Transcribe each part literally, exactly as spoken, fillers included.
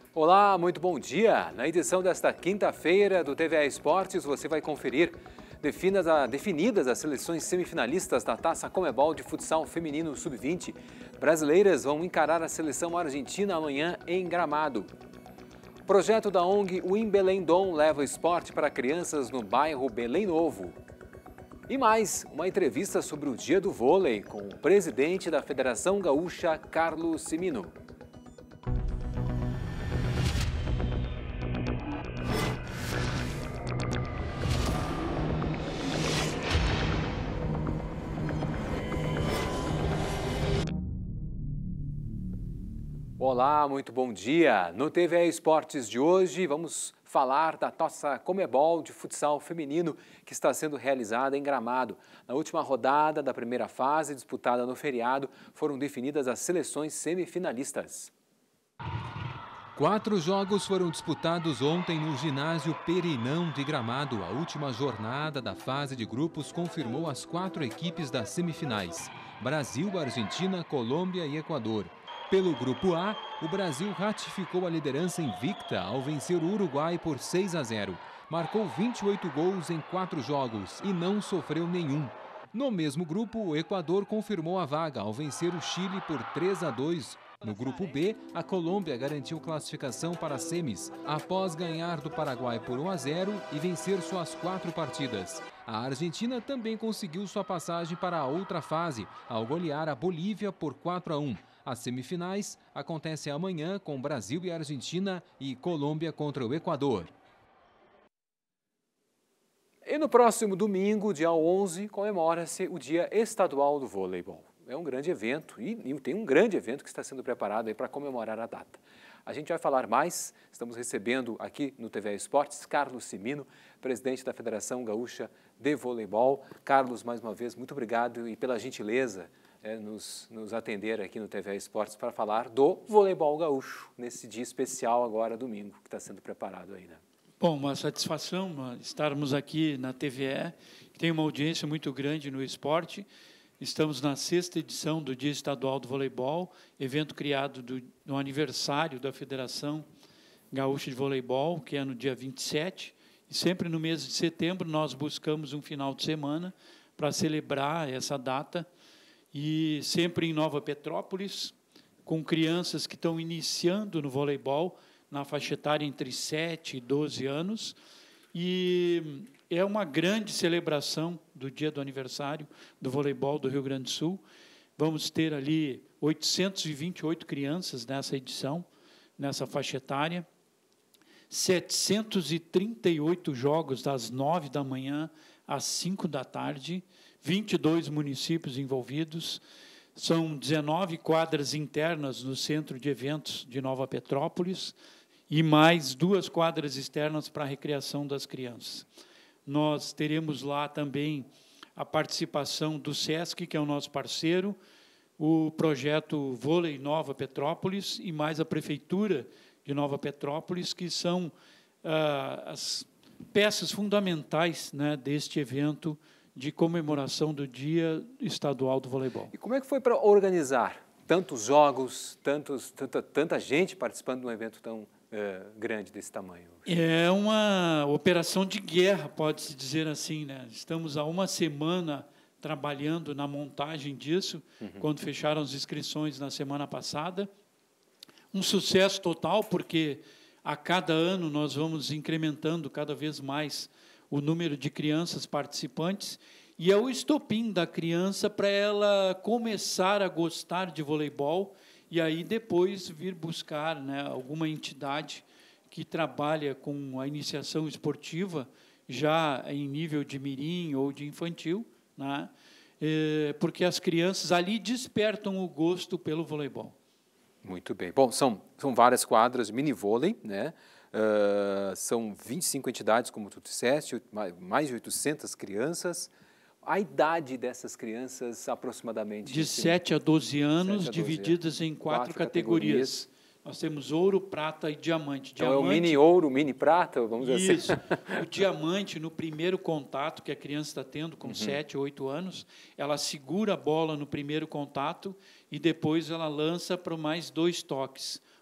Olá, muito bom dia! Na edição desta quinta-feira do T V A Esportes, você vai conferir definidas, a, definidas as seleções semifinalistas da Taça Conmebol de futsal feminino sub vinte. Brasileiras vão encarar a seleção argentina amanhã em Gramado. Projeto da O N G Win Belém Dom leva esporte para crianças no bairro Belém Novo. E mais, uma entrevista sobre o Dia do Vôlei com o presidente da Federação Gaúcha, Carlos Cimino. Olá, muito bom dia! No T V A Esportes de hoje, vamos falar da Taça Conmebol de futsal feminino que está sendo realizada em Gramado. Na última rodada da primeira fase, disputada no feriado, foram definidas as seleções semifinalistas. Quatro jogos foram disputados ontem no ginásio Perinão de Gramado. A última jornada da fase de grupos confirmou as quatro equipes das semifinais: Brasil, Argentina, Colômbia e Equador. Pelo Grupo A, o Brasil ratificou a liderança invicta ao vencer o Uruguai por seis a zero. Marcou vinte e oito gols em quatro jogos e não sofreu nenhum. No mesmo grupo, o Equador confirmou a vaga ao vencer o Chile por três a dois. No Grupo B, a Colômbia garantiu classificação para as semis, após ganhar do Paraguai por um a zero e vencer suas quatro partidas. A Argentina também conseguiu sua passagem para a outra fase, ao golear a Bolívia por quatro a um. As semifinais acontecem amanhã com Brasil e Argentina e Colômbia contra o Equador. E no próximo domingo, dia onze, comemora-se o Dia Estadual do Voleibol. É um grande evento e, e tem um grande evento que está sendo preparado para comemorar a data. A gente vai falar mais, estamos recebendo aqui no T V A Esportes Carlos Cimino, presidente da Federação Gaúcha de Voleibol. Carlos, mais uma vez, muito obrigado e pela gentileza É, nos, nos atender aqui no T V A Esportes para falar do voleibol gaúcho, nesse dia especial agora, domingo, que está sendo preparado aí, né? Bom, uma satisfação estarmos aqui na T V E, que tem uma audiência muito grande no esporte. Estamos na sexta edição do Dia Estadual do Voleibol, evento criado do, no aniversário da Federação Gaúcha de Voleibol, que é no dia vinte e sete, e sempre no mês de setembro nós buscamos um final de semana para celebrar essa data, e sempre em Nova Petrópolis, com crianças que estão iniciando no voleibol, na faixa etária entre sete e doze anos, e é uma grande celebração do dia do aniversário do voleibol do Rio Grande do Sul. Vamos ter ali oitocentas e vinte e oito crianças nessa edição, nessa faixa etária, setecentos e trinta e oito jogos das nove da manhã às cinco da tarde, vinte e dois municípios envolvidos, são dezenove quadras internas no centro de eventos de Nova Petrópolis e mais duas quadras externas para a recreação das crianças. Nós teremos lá também a participação do SESC, que é o nosso parceiro, o projeto Vôlei Nova Petrópolis e mais a Prefeitura de Nova Petrópolis, que são ah, as peças fundamentais, né, deste evento de comemoração do Dia Estadual do Voleibol. E como é que foi para organizar tantos jogos, tantos, tanta, tanta gente participando de um evento tão uh, grande desse tamanho? É uma operação de guerra, pode-se dizer assim, né? Estamos há uma semana trabalhando na montagem disso, uhum. quando fecharam as inscrições na semana passada. Um sucesso total, porque a cada ano nós vamos incrementando cada vez mais o número de crianças participantes, e é o estopim da criança para ela começar a gostar de voleibol e aí depois vir buscar, né, alguma entidade que trabalha com a iniciação esportiva já em nível de mirim ou de infantil, né, é, porque as crianças ali despertam o gosto pelo voleibol. Muito bem. Bom, são, são várias quadras de mini-vôlei, né? Uh, são vinte e cinco entidades, como tu disseste, mais de oitocentas crianças. A idade dessas crianças, aproximadamente? De sete a doze anos, divididas em quatro, quatro categorias. categorias. Nós temos ouro, prata e diamante. Então diamante, é o mini ouro, mini prata, vamos dizer isso, assim. O diamante, no primeiro contato que a criança está tendo, com uhum. sete, oito anos, ela segura a bola no primeiro contato e depois ela lança para mais dois toques.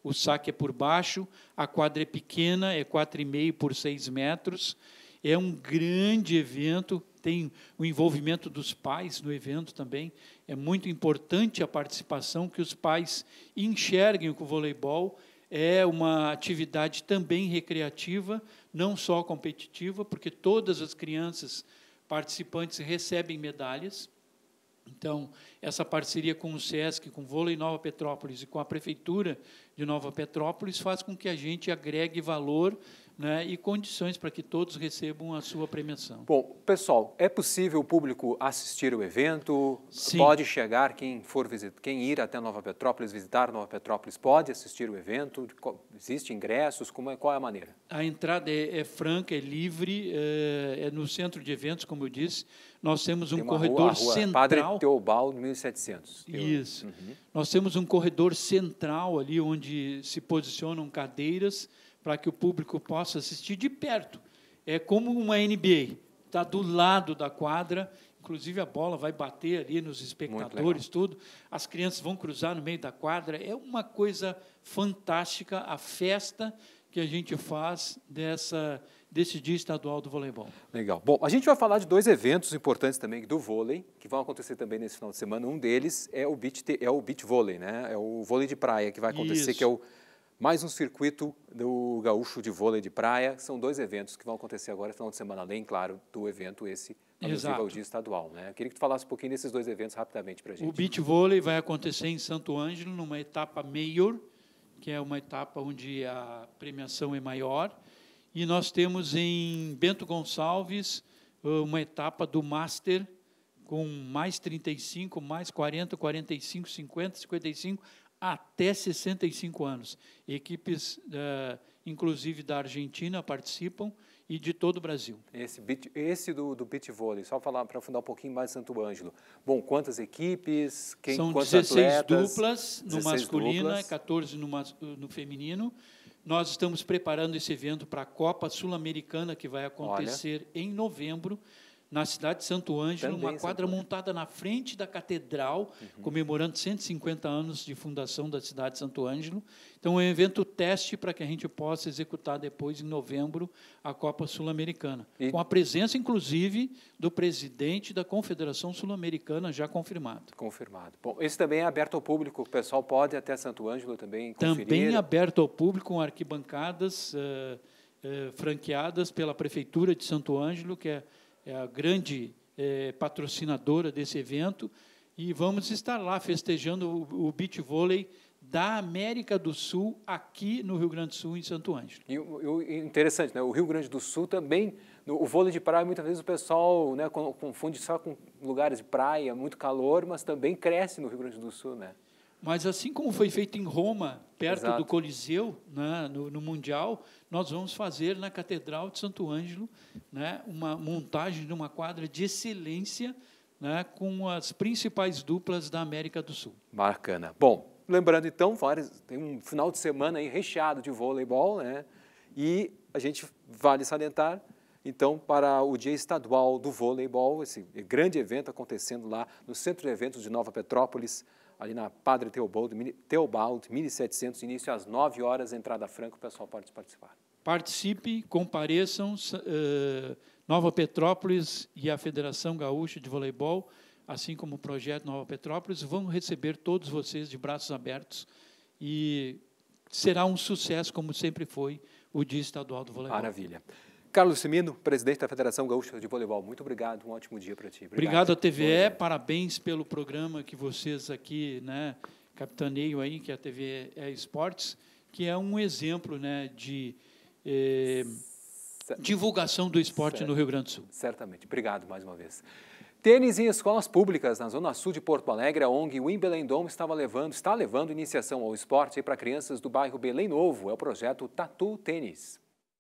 o saque é por baixo, a quadra é pequena, é quatro e meio por seis metros. É um grande evento, tem o envolvimento dos pais no evento também. É muito importante a participação, que os pais enxerguem que o voleibol é uma atividade também recreativa, não só competitiva, porque todas as crianças participantes recebem medalhas. Então, essa parceria com o SESC, com o Vôlei Nova Petrópolis e com a Prefeitura de Nova Petrópolis faz com que a gente agregue valor, né, e condições para que todos recebam a sua premiação. Bom, pessoal, é possível o público assistir o evento? Sim. Pode chegar, quem for visitar, quem ir até Nova Petrópolis, visitar Nova Petrópolis, pode assistir o evento? Existem ingressos? Como é, qual é a maneira? A entrada é, é franca, é livre, é, é no centro de eventos, como eu disse. Nós temos um Tem uma corredor rua, a rua central. Padre Teobaldo, mil e setecentos. Isso. Uhum. Nós temos um corredor central ali, onde se posicionam cadeiras para que o público possa assistir de perto. É como uma N B A, está do lado da quadra, inclusive a bola vai bater ali nos espectadores, tudo. As crianças vão cruzar no meio da quadra. É uma coisa fantástica a festa que a gente faz dessa, desse Dia Estadual do Voleibol. Legal. Bom, a gente vai falar de dois eventos importantes também do vôlei, que vão acontecer também nesse final de semana. Um deles é o beach, é o beach vôlei, né? É o vôlei de praia que vai acontecer, Isso. que é o mais um circuito do gaúcho de vôlei de praia. São dois eventos que vão acontecer agora no final de semana, além, claro, do evento esse alusivo ao Dia Estadual, né? Eu queria que tu falasse um pouquinho desses dois eventos rapidamente para a gente. O beach vôlei vai acontecer em Santo Ângelo, numa etapa Major, que é uma etapa onde a premiação é maior. E nós temos em Bento Gonçalves uma etapa do Master, com mais trinta e cinco, mais quarenta, quarenta e cinco, cinquenta, cinquenta e cinco, até sessenta e cinco anos. Equipes, uh, inclusive da Argentina, participam e de todo o Brasil. Esse, beach, esse do, do beach vôlei, só falar para afundar um pouquinho mais Santo Ângelo. Bom, quantas equipes? Quem, São quantos dezesseis atletas? duplas no dezesseis masculino, duplas. quatorze no, mas, no feminino. Nós estamos preparando esse evento para a Copa Sul-Americana, que vai acontecer Olha. em novembro, na cidade de Santo Ângelo, Também uma quadra Santo montada na frente da catedral, uhum. comemorando cento e cinquenta anos de fundação da cidade de Santo Ângelo. Então, é um evento teste para que a gente possa executar depois, em novembro, a Copa Sul-Americana. E... com a presença, inclusive, do presidente da Confederação Sul-Americana, já confirmado. Confirmado. Bom, esse também é aberto ao público, o pessoal pode ir até Santo Ângelo também conferir? Também aberto ao público, com arquibancadas uh, uh, franqueadas pela Prefeitura de Santo Ângelo, que é é a grande é, patrocinadora desse evento, e vamos estar lá festejando o, o beach vôlei da América do Sul, aqui no Rio Grande do Sul, em Santo Ângelo. E o interessante, né? O Rio Grande do Sul também, no, o vôlei de praia, muitas vezes o pessoal, né, confunde só com lugares de praia, muito calor, mas também cresce no Rio Grande do Sul, né? Mas assim como foi feito em Roma, perto Exato. do Coliseu, né, no, no Mundial, nós vamos fazer na Catedral de Santo Ângelo, né, uma montagem de uma quadra de excelência, né, com as principais duplas da América do Sul. Bacana. Bom, lembrando então, vários, tem um final de semana aí recheado de voleibol, né? E a gente vale salientar, então, para o Dia Estadual do Voleibol, esse grande evento acontecendo lá no Centro de Eventos de Nova Petrópolis, ali na Padre Teobaldo, Teobaldo mil e setecentos, início às nove horas, entrada franca, o pessoal pode participar. Participe, compareçam, uh, Nova Petrópolis e a Federação Gaúcha de Voleibol, assim como o Projeto Nova Petrópolis, vão receber todos vocês de braços abertos e será um sucesso, como sempre foi, o Dia Estadual do Voleibol. Maravilha. Carlos Cimino, presidente da Federação Gaúcha de Voleibol, muito obrigado, um ótimo dia para ti. Obrigado, obrigado à T V E, parabéns pelo programa que vocês aqui, né, capitaneiam aí, que é a T V E Esportes, que é um exemplo, né, de eh, divulgação do esporte certo. no Rio Grande do Sul. Certamente, obrigado mais uma vez. Tênis em escolas públicas, na Zona Sul de Porto Alegre, a ONG Wimbledon Dome estava levando, está levando iniciação ao esporte para crianças do bairro Belém Novo, é o projeto Tatu Tênis.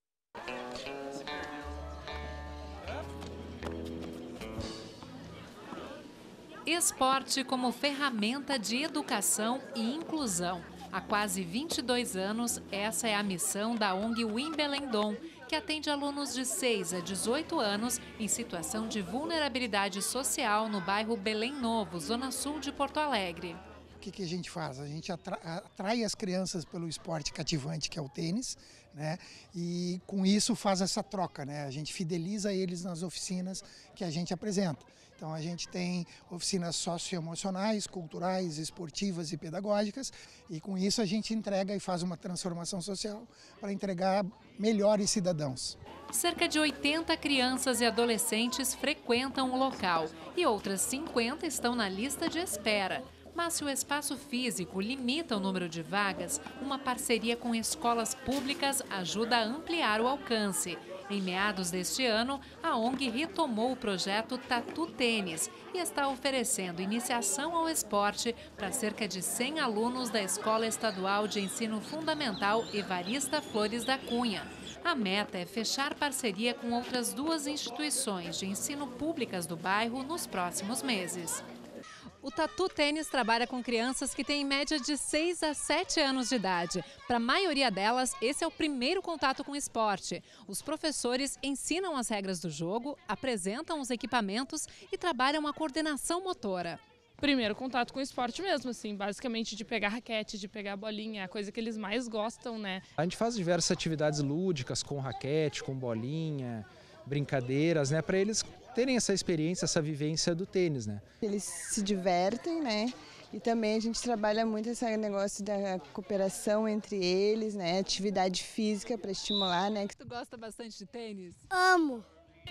Esporte como ferramenta de educação e inclusão. Há quase vinte e dois anos, essa é a missão da ONG Wimbledon Dome, que atende alunos de seis a dezoito anos em situação de vulnerabilidade social no bairro Belém Novo, Zona Sul de Porto Alegre. que, que a gente faz? A gente atra, atrai as crianças pelo esporte cativante, que é o tênis, né? E com isso faz essa troca, né? A gente fideliza eles nas oficinas que a gente apresenta. Então a gente tem oficinas socioemocionais, culturais, esportivas e pedagógicas, e com isso a gente entrega e faz uma transformação social para entregar melhores cidadãos. Cerca de oitenta crianças e adolescentes frequentam o local e outras cinquenta estão na lista de espera. Mas se o espaço físico limita o número de vagas, uma parceria com escolas públicas ajuda a ampliar o alcance. Em meados deste ano, a O N G retomou o projeto Tatu Tênis e está oferecendo iniciação ao esporte para cerca de cem alunos da Escola Estadual de Ensino Fundamental Evarista Flores da Cunha. A meta é fechar parceria com outras duas instituições de ensino públicas do bairro nos próximos meses. O Tatu Tênis trabalha com crianças que têm em média de seis a sete anos de idade. Para a maioria delas, esse é o primeiro contato com o esporte. Os professores ensinam as regras do jogo, apresentam os equipamentos e trabalham a coordenação motora. Primeiro contato com o esporte mesmo, assim, basicamente de pegar raquete, de pegar bolinha, a coisa que eles mais gostam, né? A gente faz diversas atividades lúdicas com raquete, com bolinha, brincadeiras, né, para eles terem essa experiência, essa vivência do tênis, né? Eles se divertem, né? E também a gente trabalha muito esse negócio da cooperação entre eles, né? Atividade física para estimular, né? Tu gosta bastante de tênis? Amo!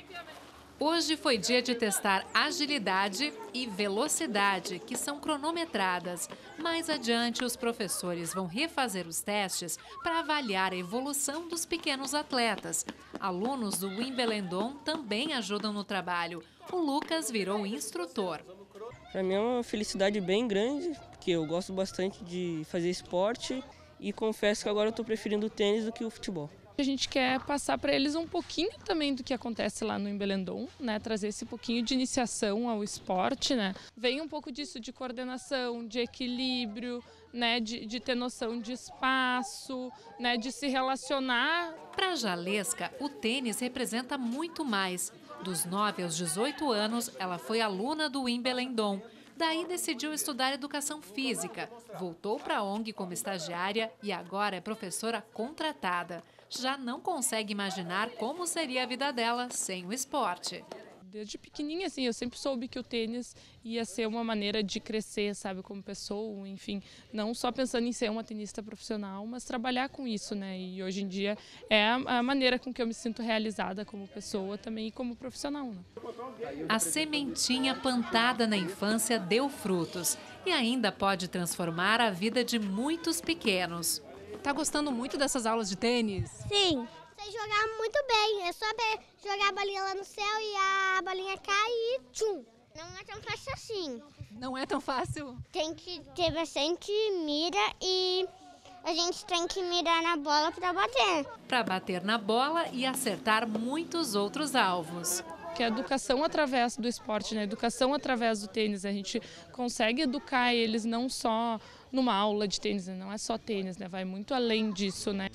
Hoje foi dia de testar agilidade e velocidade, que são cronometradas. Mais adiante, os professores vão refazer os testes para avaliar a evolução dos pequenos atletas. Alunos do Wimbledon também ajudam no trabalho. O Lucas virou instrutor. Para mim é uma felicidade bem grande, porque eu gosto bastante de fazer esporte e confesso que agora eu estou preferindo o tênis do que o futebol. A gente quer passar para eles um pouquinho também do que acontece lá no Wimbledon, né? Trazer esse pouquinho de iniciação ao esporte, né? Vem um pouco disso de coordenação, de equilíbrio, né? De, de ter noção de espaço, né? De se relacionar. Para a Jalesca, o tênis representa muito mais. Dos nove aos dezoito anos, ela foi aluna do Wimbledon. Daí decidiu estudar educação física. Voltou para a O N G como estagiária e agora é professora contratada. Já não consegue imaginar como seria a vida dela sem o esporte. Desde pequenininha, assim, eu sempre soube que o tênis ia ser uma maneira de crescer, sabe, como pessoa, enfim, não só pensando em ser uma tenista profissional, mas trabalhar com isso, né? E hoje em dia é a, a maneira com que eu me sinto realizada como pessoa também e como profissional, né? A sementinha plantada na infância deu frutos e ainda pode transformar a vida de muitos pequenos. Tá gostando muito dessas aulas de tênis? Sim. Sei jogar muito bem, é só jogar a bolinha lá no céu e a bolinha cai e tchum. Não é tão fácil assim. Não é tão fácil? Tem que ter bastante mira e a gente tem que mirar na bola para bater. Para bater na bola e acertar muitos outros alvos. Que é a educação através do esporte, né? Educação através do tênis. A gente consegue educar eles não só numa aula de tênis, né? Não é só tênis, né? Vai muito além disso, né?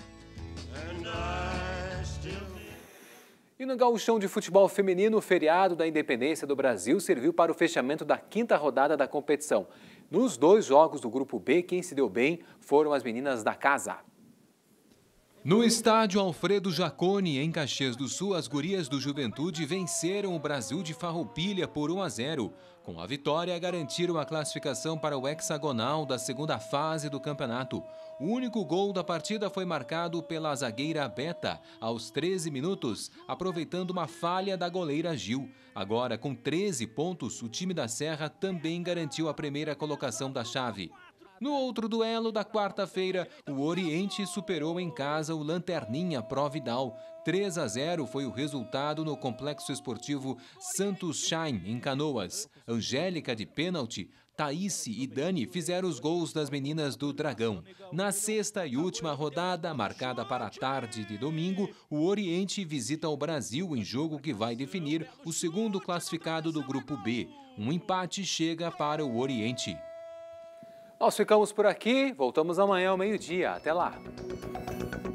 E no gauchão de futebol feminino, o feriado da independência do Brasil serviu para o fechamento da quinta rodada da competição. Nos dois jogos do Grupo B, quem se deu bem foram as meninas da casa. No estádio Alfredo Jaconi, em Caxias do Sul, as gurias do Juventude venceram o Brasil de Farroupilha por um a zero. Com a vitória, garantiram a classificação para o hexagonal da segunda fase do campeonato. O único gol da partida foi marcado pela zagueira Beta, aos treze minutos, aproveitando uma falha da goleira Gil. Agora, com treze pontos, o time da Serra também garantiu a primeira colocação da chave. No outro duelo da quarta-feira, o Oriente superou em casa o Lanterninha Pro Vidal. três a zero foi o resultado no Complexo Esportivo Santos Shine, em Canoas. Angélica de pênalti, Thaís e Dani fizeram os gols das meninas do Dragão. Na sexta e última rodada, marcada para a tarde de domingo, o Oriente visita o Brasil em jogo que vai definir o segundo classificado do Grupo B. Um empate chega para o Oriente. Nós ficamos por aqui, voltamos amanhã ao meio-dia. Até lá!